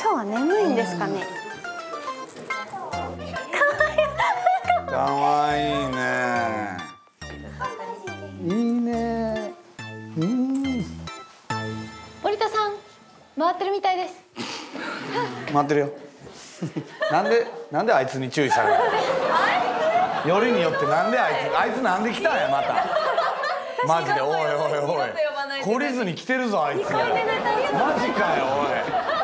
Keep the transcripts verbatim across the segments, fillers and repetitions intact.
今日は眠いんですかね。 かわいいね。いいね。うん。 森田さん、回ってるみたいです。 回ってるよ。なんでなんであいつに注意されるの。よりによってなんであいつあいつなんで来たんやまた。マジでおいおいおい。懲りずに来てるぞあいつが。マジかよお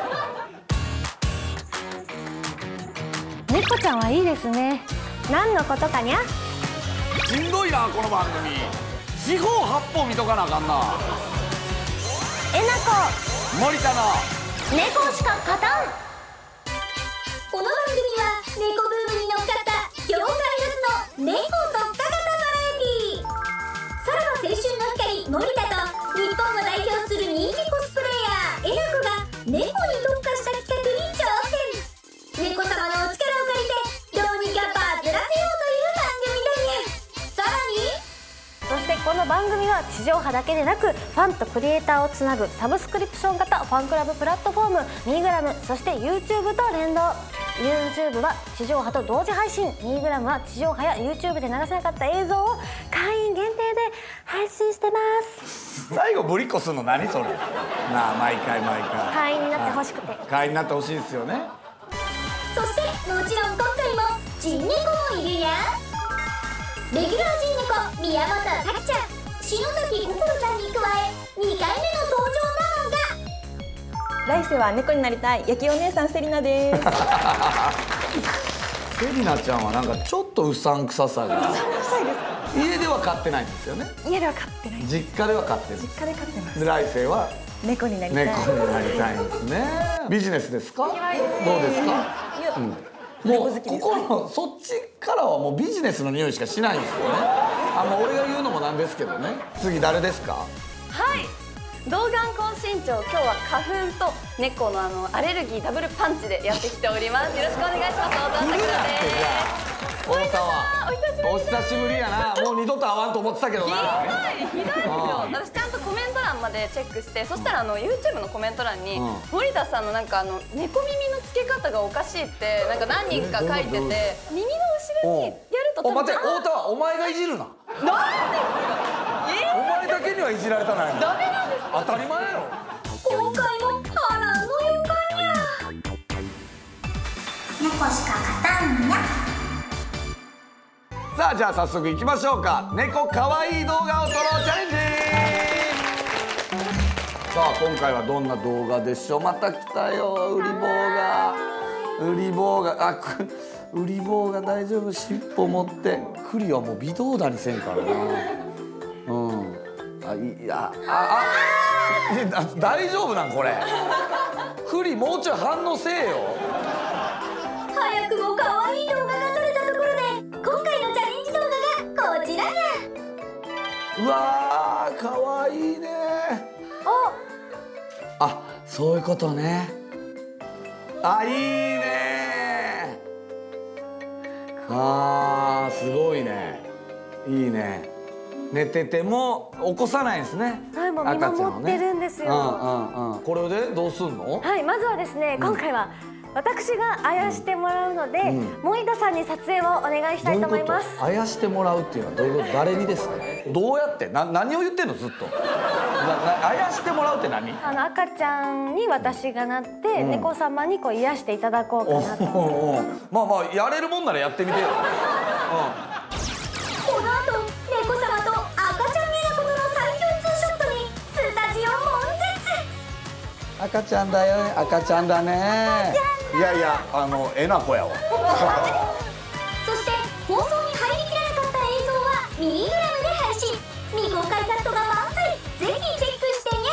い。猫ちゃんはいいですね。何のことかにゃ。 しんどいなこの番組。四方八方見とかなあかんな。 えなこ森田の猫しか勝たん。 この番組は猫ブームに乗っかった業界初の猫特化型バラエティー。さらば青春の光森田と日本を代表する人気コスプレイヤーえなこが猫に特化した企画に挑戦。猫様のお力を借りてどうにかバズらせようという番組だね。さらにそしてこの番組は地上波だけでなくファンとクリエイターをつなぐサブスクリプション型ファンクラブプラットフォームミーグラム、そして YouTube と連動。 YouTube は地上波と同時配信、ミーグラムは地上波や YouTube で流せなかった映像を会員限定で配信してます。 最後ブリッコするの何それ。なあ毎回毎回会員になってほしくて。 会員になってほしいですよね。 そしてもちろん今回も人猫もいるや。レギュラー人猫宮本咲ちゃん、篠崎心ちゃんに加えにかいめの登場なのが来世は猫になりたい焼きお姉さんセリナです。 セリナちゃんはなんかちょっとうさんくささが。 うさんくさいですか。 家では飼ってないんですよね。 家では飼ってない。 実家では飼ってる。 実家で飼ってます。 で来世は猫になりたい。 猫になりたいんですね。ビジネスですか。どうですか。 いや、 うん、もうここのそっちからはもうビジネスの匂いしかしないんですよね。あもう俺が言うのもなんですけどね。次誰ですか。 はい。童顔高身長、今日は花粉と猫のあのアレルギーダブルパンチでやってきております。よろしくお願いします。太田咲菜です。 太田はお久しぶりやな。もう二度と会わんと思ってたけどな。 ひどいひどいですよ。私ちゃんとコメント欄までチェックして、そしたらあの YouTube のコメント欄に、うん、森田さんのなんかあの猫耳の付け方がおかしいってなんか何人か書いてて、耳の後ろにやるとお待って太田はお前がいじるな。 なんでお前だけにはいじられたないの。 ダメなんですか。 当たり前やろ。 今回も波乱の予感や。猫しか勝たんや。 さあじゃあ早速いきましょうか。猫かわいい動画を撮ろうチャレンジ。さあ今回はどんな動画でしょう。また来たよウリ坊が。ウリ坊があくウリ坊が大丈夫。尻尾持って栗はもう微動だにせんからな。うんあいやああ大丈夫なんこれ。栗もうちょい反応せえよ。 早くも可愛い動画が撮れたところで今回のチャレンジ動画がこちらや。 うわーかわいいね。ああそういうことね。あいいね。あーすごいね。いいね。寝てても起こさないんですね。 はい、もう見守ってるんですよ。 うんうんうん。これでどうすんの？ はい、まずはですね、今回は私があやしてもらうので、うん、森田さんに撮影をお願いしたいと思います。 あやしてもらうっていうのはどういうこと？誰にですか？どうやってな何を言ってんのずっと？ななあやしてもらうって何？ あの赤ちゃんに私がなって、うん、猫様にこう癒していただこうかなと。 おおまあまあやれるもんならやってみてよ。うん、 この後猫様と赤ちゃんえなことの最強ツーショットにスタジオ悶絶。 赤ちゃんだよ赤ちゃんだね。いやいやあのえなこやわ。 そして放送に入りきらなかった映像はミニグラムで配信。未公開カットが満載。ぜひチェックしてにゃ。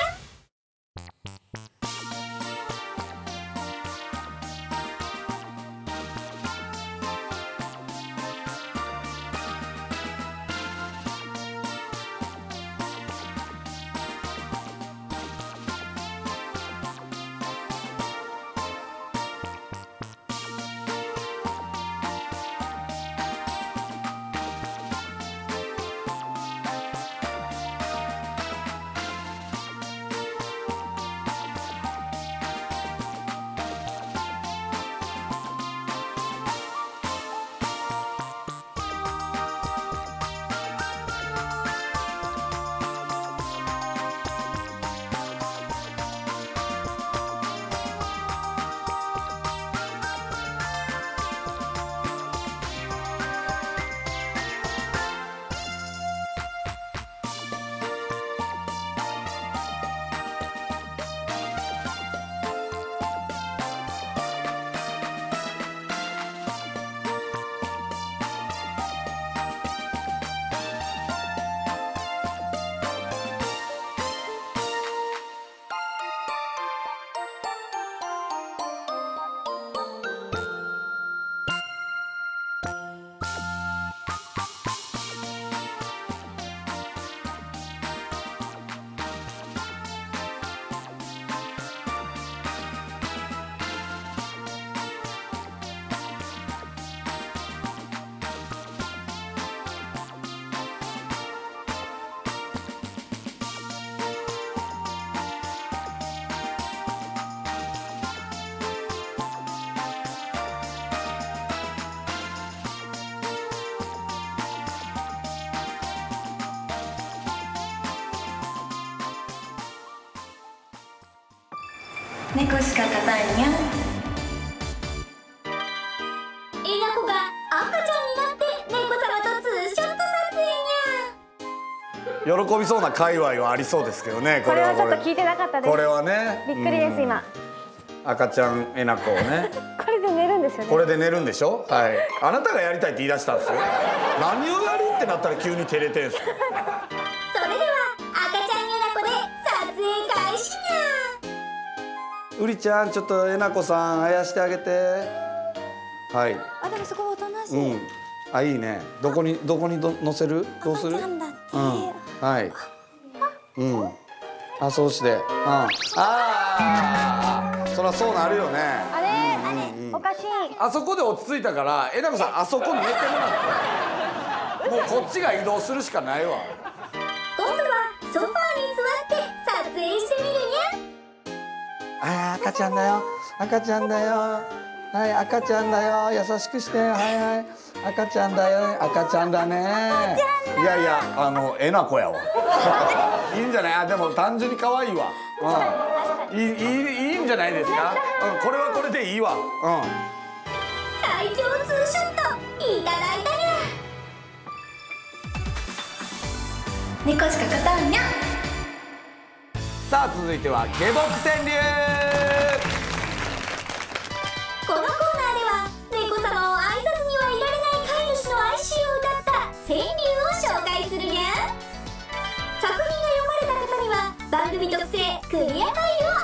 猫しか勝たんにゃん。 えなこが赤ちゃんになって猫様とツーショット撮影にゃ。 喜びそうな界隈はありそうですけどね。 これはちょっと聞いてなかったです。 これはね、 びっくりです今。 赤ちゃんえなこをね。 これで寝るんですよね。 これで寝るんでしょ。はい。あなたがやりたいって言い出したんですよ。何をやるってなったら急に照れてんすか。 それでは赤ちゃんえなこで撮影開始にゃ。 うりちゃんちょっとえなこさんあやしてあげて。はい。 あ、でもすごいおとなしい。 うん。あ、いいね。どこにどこにど乗せる？どうする？ 赤ちゃんだって。 うん。はい。うん。あ、そうして。うん。ああ。そりゃそうなるよね。 あれ、あれ、おかしい。 あそこで落ち着いたからえなこさんあそこに寝てもらって。もうこっちが移動するしかないわ。 今度はソファーに座って撮影してみるにゃ。 あー赤ちゃんだよ赤ちゃんだよはい赤ちゃんだよ優しくしてはいはい赤ちゃんだよ赤ちゃんだねいやいやあのえなこやわいいんじゃない。あでも単純に可愛いわ。うんいいいいいいんじゃないですか。うんこれはこれでいいわ。うん最強ツーショットいただいたにゃ。 猫しか勝たんにゃん。 さあ続いては下僕川柳。 このコーナーでは猫様を愛さずにはいられない飼い主の哀愁を歌った川柳を紹介するにゃ。作品が読まれた方には番組特製クリアファイルをあげるにゃ。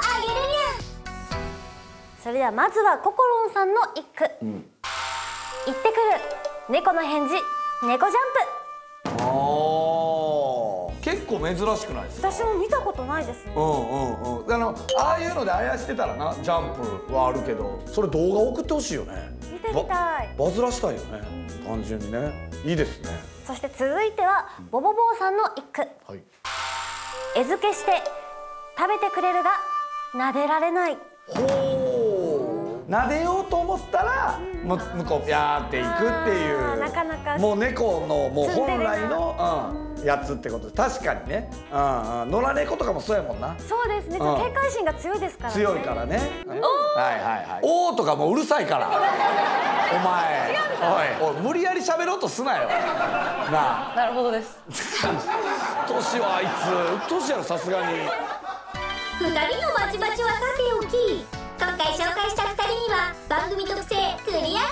それではまずはココロンさんの一句。 ん行ってくる猫の返事猫ジャンプ。 あー結構珍しくないですか。 私も見たことないですね。 うんうんうん。あのああいうのであやしてたらなジャンプはあるけどそれ動画送ってほしいよね。 見てみたい。 バズらしたいよね。単純にねいいですね。 そして続いてはボボボーさんの一句。 はい。 餌付けして食べてくれるが撫でられない。 ほう。撫でようと思ったらも向こうピャーっていくっていう。 なかなかもう猫のもう本来ツンデレの、うん、やつってことで確かにね。うんうん。野良猫とかもそうやもんな。 そうですね。 うん警戒心が強いですからね。 強いからね。はいはいはい。おーとかもううるさいから。お前。おい、おい無理やり喋ろうとすなよ。なあ。 なるほどです。 年はあいつ、年やろさすがに。 ふたりのバチバチはさておき、今回紹介したふたりには番組特製クリアファイルをプレゼントするにゃ。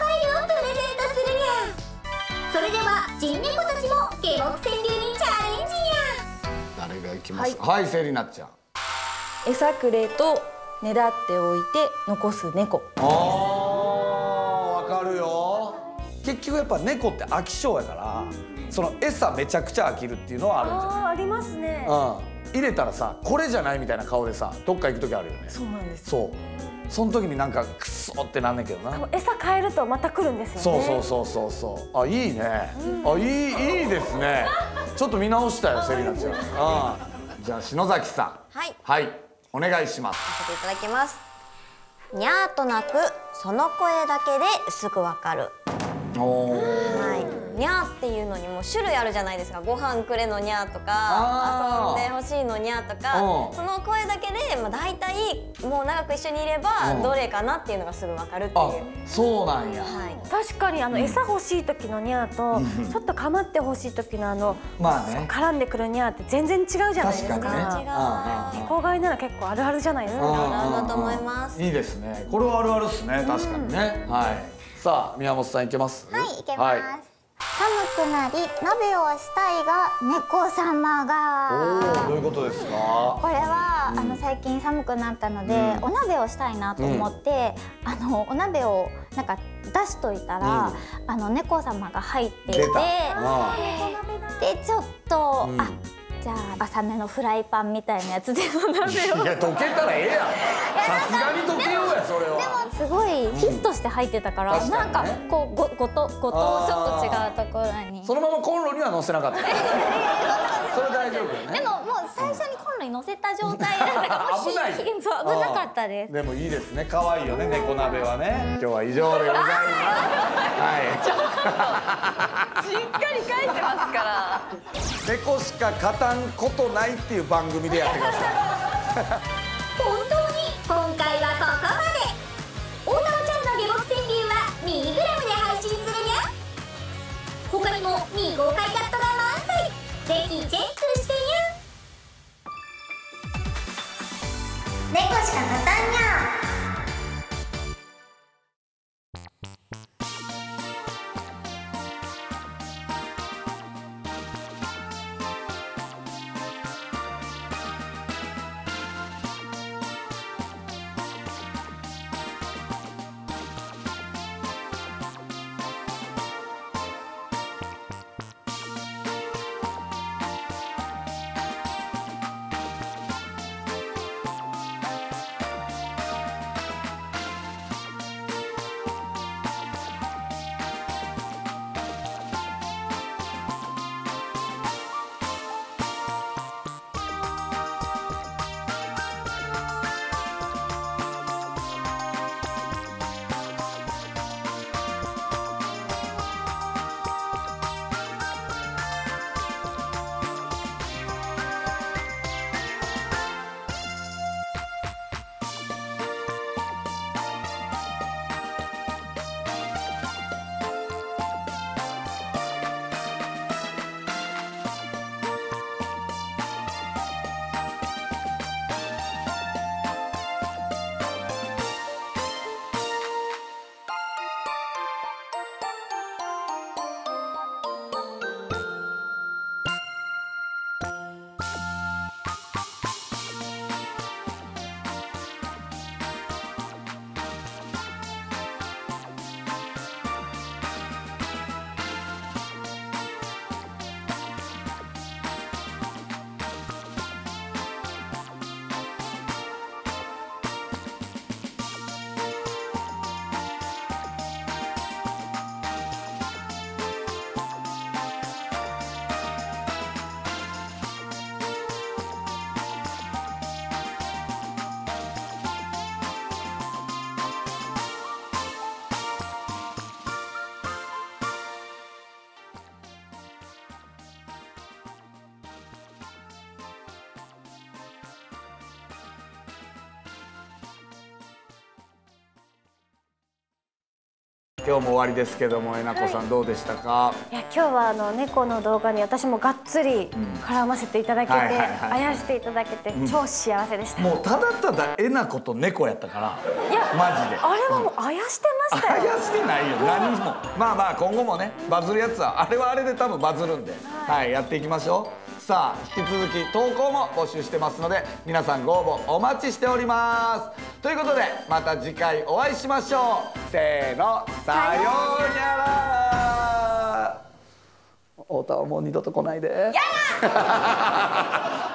それでは人猫たちも下僕川柳にチャレンジにゃ。 誰が行きますか。はい、セリナちゃん。 餌くれとねだっておいて残す猫。 あー、わかるよ。結局やっぱ猫って飽き性やから、その餌めちゃくちゃ飽きるっていうのはあるんじゃない。 ああ、ありますね。 うん。入れたらさこれじゃないみたいな顔でさどっか行く時あるよね。 そうなんです。 そうその時になんかクソってなんねんけどな。 餌変えるとまた来るんですよね。 そうそうそうそうそう。あいいね、うん、あいいいいですね。ちょっと見直したよセリナちゃん。あじゃあ篠崎さんはいはいお願いします。 させていただきます。にゃーと鳴くその声だけですぐわかる。 おーはいにゃーっていうのにも種類あるじゃないですか。ご飯くれのにゃーとか遊んでほしいのにゃーとか、その声だけで、まあ、大体もう長く一緒にいればどれかなっていうのがすぐ分かるっていう。 あそうなんや、 はい、 確かにあの餌欲しい時のニャーと、ちょっと構って欲しい時のあの、 まあね、 絡んでくるニャーって全然違うじゃないですか。 確かにね。 猫飼いなら結構あるあるじゃないですか。 あるあるだと思います。 いいですね。これはあるあるですね。確かにね。はい。さあ宮本さんいけます。 はい、いけます。はい寒くなり鍋をしたいが猫様が。 おお、どういうことですか。 これは、うん、あの最近寒くなったので、うん、お鍋をしたいなと思って、うん、あのお鍋をなんか出しといたら、うん、あの猫様が入っていて、でちょっと、うん、あじゃあ浅めのフライパンみたいなやつでお鍋を。いや溶けたらええやん。さすがに溶けようやそれは。 でもすごいフィットして入ってたから、うん、なんかこうごごとごとちょっと違うところに。 そのままコンロには乗せなかった。それ大丈夫よね。 でももう最初にコンロに乗せた状態だったから危ない。 そう危なかったです。 でもいいですね。可愛いよね猫鍋はね。今日は以上でございます。はい。 ちょっとしっかり書いてますから。 猫しか勝たんことないっていう番組でやってください。 本当に今回は今日も終わりですけども、えなこさんどうでしたか？ いや今日はあの猫の動画に私もがっつり絡ませていただけて、あやしていただけて超幸せでした。 もうただただえなこと猫やったから、 いやマジであれはもうあやしてましたよ。 あやしてないよ何も。まあまあ今後もねバズるやつはあれはあれで多分バズるんで、はい、やっていきましょう。さあ引き続き投稿も募集してますので皆さんご応募お待ちしております。ということでまた次回お会いしましょう。せーの、さようなら。太田はもう二度と来ないで。